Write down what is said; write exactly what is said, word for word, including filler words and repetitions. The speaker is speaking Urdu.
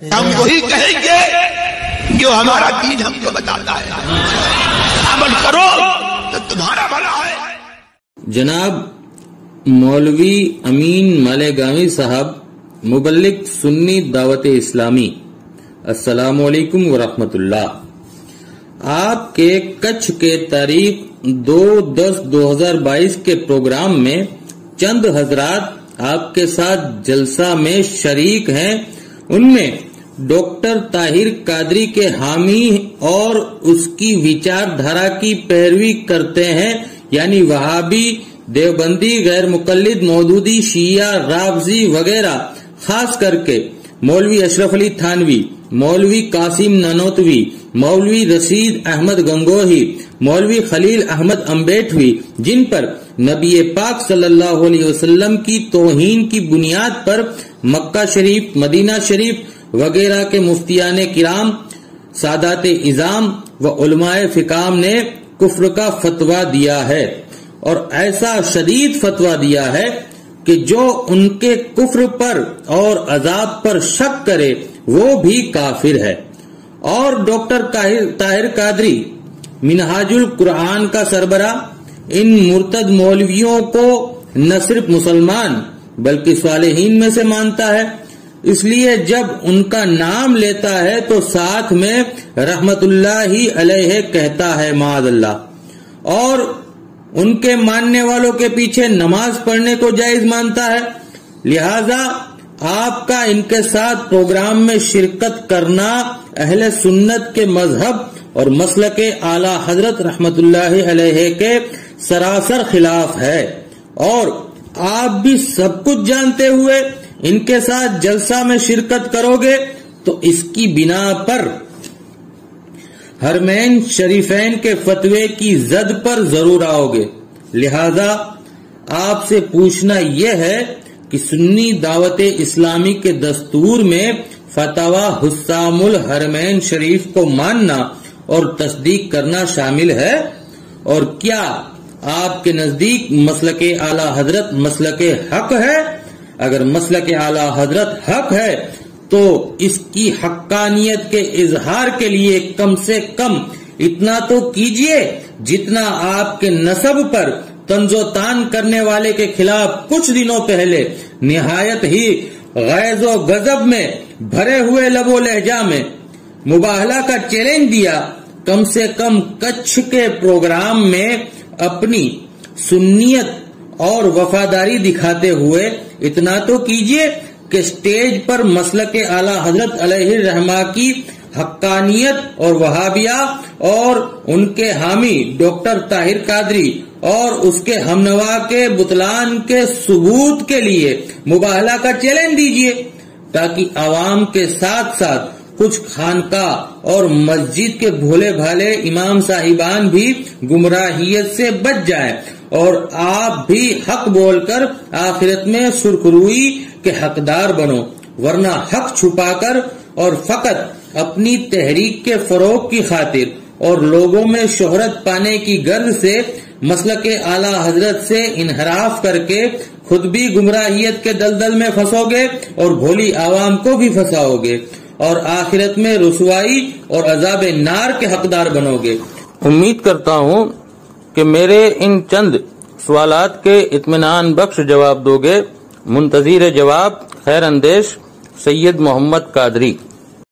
ہم وہی کہیں گے جو ہمارا دین ہم کو بتاتا ہے، عمل کرو تو تمہارا بھلا ہے۔ جناب مولوی امین مالیگامی صاحب، مبلغ سنی دعوت اسلامی، السلام علیکم ورحمۃ اللہ۔ آپ کے کچھ کے تاریخ دو دس دو ہزار بائیس کے پروگرام میں چند حضرات آپ کے ساتھ جلسہ میں شریک ہیں، ان میں ڈاکٹر طاہر قادری کے حامی اور اس کی وچار دھارا کی پیروی کرتے ہیں، یعنی وہابی، دیوبندی، غیر مقلد، مودودی، شیعہ، رافضی وغیرہ، خاص کر کے مولوی اشرف علی تھانوی، مولوی قاسم نانوتوی، مولوی رشید احمد گنگوہی، مولوی خلیل احمد امبیٹوی، جن پر نبی پاک صلی اللہ علیہ وسلم کی توہین کی بنیاد پر مکہ شریف، مدینہ شریف وغیرہ کے مفتیان کرام، سادات اعظام و علماء فقام نے کفر کا فتویٰ دیا ہے، اور ایسا شدید فتویٰ دیا ہے کہ جو ان کے کفر پر اور عذاب پر شک کرے وہ بھی کافر ہے۔ اور ڈاکٹر طاہر قادری منہاج القرآن کا سربراہ ان مرتد مولویوں کو نہ صرف مسلمان بلکہ صالحین میں سے مانتا ہے، اس لیے جب ان کا نام لیتا ہے تو ساتھ میں رحمت اللہ علیہ کہتا ہے، معاذ اللہ، اور ان کے ماننے والوں کے پیچھے نماز پڑھنے کو جائز مانتا ہے۔ لہذا آپ کا ان کے ساتھ پروگرام میں شرکت کرنا اہل سنت کے مذہب اور مسلک اعلی حضرت رحمت اللہ علیہ کے سراسر خلاف ہے، اور آپ بھی سب کچھ جانتے ہوئے ان کے ساتھ جلسہ میں شرکت کرو گے تو اس کی بنا پر حرمین شریفین کے فتوے کی زد پر ضرور آؤ گے۔ لہذا آپ سے پوچھنا یہ ہے کہ سنی دعوت اسلامی کے دستور میں فتویٰ حسام الحرمین شریف کو ماننا اور تصدیق کرنا شامل ہے، اور کیا آپ کے نزدیک مسلک اعلی حضرت مسلک حق ہے؟ اگر مسلک اعلی حضرت حق ہے تو اس کی حقانیت کے اظہار کے لیے کم سے کم اتنا تو کیجئے جتنا آپ کے نسب پر طنز و تان کرنے والے کے خلاف کچھ دنوں پہلے نہایت ہی غیظ و غضب میں بھرے ہوئے لب و لہجہ میں مباہلہ کا چیلنج دیا۔ کم سے کم کچھ کے پروگرام میں اپنی سنیت اور وفاداری دکھاتے ہوئے اتنا تو کیجئے کہ سٹیج پر مسلک اعلی حضرت علیہ الرحمہ کی حقانیت اور وہابیہ اور ان کے حامی ڈاکٹر طاہر قادری اور اس کے ہمنوا کے بطلان کے ثبوت کے لیے مباہلہ کا چیلنج دیجئے، تاکہ عوام کے ساتھ ساتھ کچھ خانقاہ اور مسجد کے بھولے بھالے امام صاحبان بھی گمراہیت سے بچ جائیں، اور آپ بھی حق بول کر آخرت میں سرخروئی کے حقدار بنو، ورنہ حق چھپا کر اور فقط اپنی تحریک کے فروغ کی خاطر اور لوگوں میں شہرت پانے کی غرض سے مسلک اعلی حضرت سے انحراف کر کے خود بھی گمراہیت کے دلدل میں پھنسو گے اور بھولی عوام کو بھی پھنساؤ گے، اور آخرت میں رسوائی اور عذاب نار کے حقدار بنو گے۔ امید کرتا ہوں کہ میرے ان چند سوالات کے اطمینان بخش جواب دو گے۔ منتظر جواب، خیر اندیش، سید محمد قادری۔